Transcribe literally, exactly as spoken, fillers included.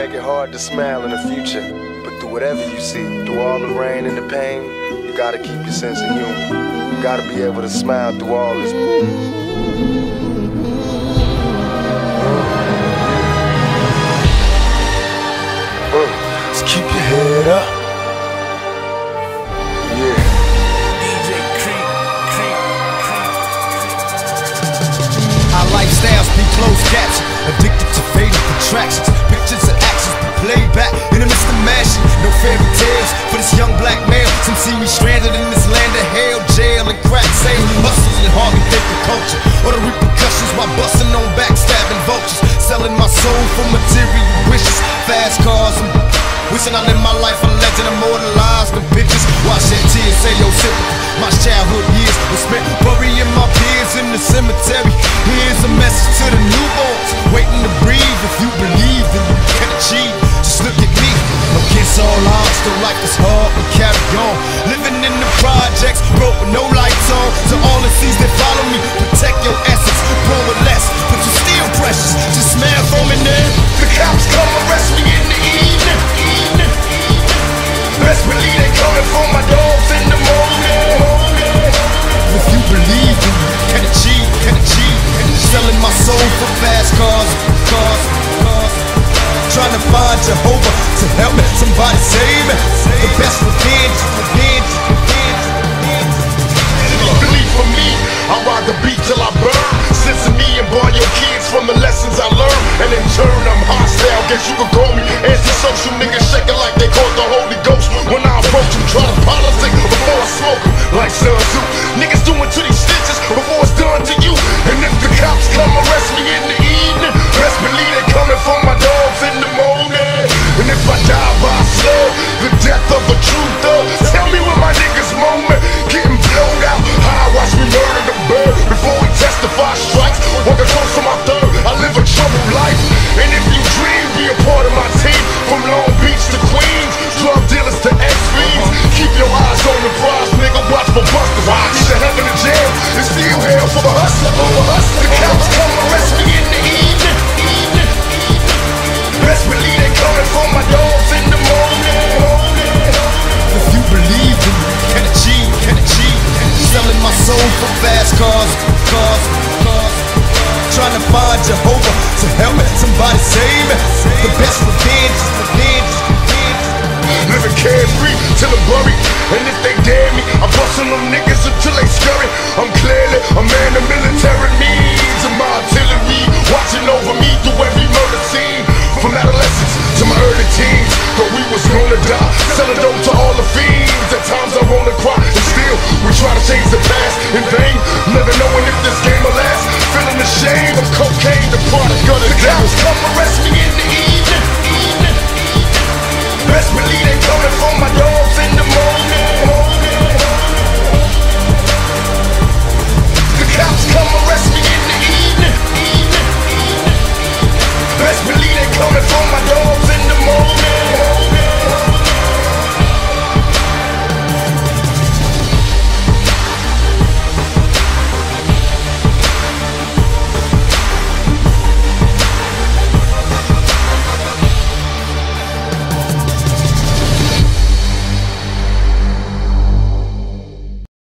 make it hard to smile in the future. But through whatever you see, through all the rain and the pain, you gotta keep your sense of humor. You gotta be able to smile through all this. Uh, just keep your head up. Yeah. D J Creep, Creep, Creep. Our lifestyles be closed caption, addicted to fatal attractions. Pictures and actions be played back in the midst of mashing. No fairy tales for this young black male. Some see me stranded in this land of hell, jail and crack sales, hustles and hardly think the culture or the repercussions while busting on backstabbing vultures, selling my soul for material wishes, fast cars and wishing I live my life a legend, immortalized in pictures. Watch that tears, say your sympathy. My childhood years were spent burying my peers in the cemetery. Here's a message to the newborns waiting to breathe. If you believe, then you can achieve. Just look at me, against all odds, still life is hard, we carry on. Living in the projects, broke with no lights on. To all the seas that follow me, protect your essence, grow with less, but you're still precious. Just smile for me now. The cops come arrest me in the evening. Best believe they coming for my dogs in the morning. If you believe, then you can achieve, can achieve. Selling my soul for fast cars, cars, cars. Trying to find Jehovah to help me, somebody save me. The best revenge, revenge, revenge, revenge. Believe for me, I ride the beat till I burn. Listen to me and borrow your kids from the lessons I learned. And in turn I'm hostile, guess you could call me anti-social. Niggas shaking like they caught the Holy Ghost. When I approach them, try to politic before I smoke them. Like Sun Tzu, niggas doing to these stitches before it's done to you. And if the cops come arrest me in the evening, best believe they coming for my dogs in the morning. And if I die by slug, the death of a true thug, tell me when my niggas moment getting blown out. How I watch me murder the bird before we testify strikes. Walking close to my third, I live a troubled life. And if you dream, be a part of my team. From Long Beach to Queens, drug dealers to ex-fiends. Keep your eyes on the prize, nigga, watch for busters. Either heaven or jail, it's still hell for the hustler. The cops come arrest me in the evening. Best believe they coming for my dogs in the morning. If you believe, then you can achieve, can achieve. Selling my soul for fast cars, cars, cars. Trying to find Jehovah to help me, somebody save me. The best revenge is revenge, revenge. Living carefree till I'm buried. And if they dare me, I'm busting them niggas until they scurry. I'm clearly a man of military means, and my artillery watching over me through every murder scene. From adolescence to my early teens, thought we was gonna die, selling dope to all the fiends. At times I roll and cry, and still we try to change the past in vain, never knowing if this game will last. Feeling the shame of cocaine, the product of the devil. Come arrest me in the evening. Best believe they coming for my dog.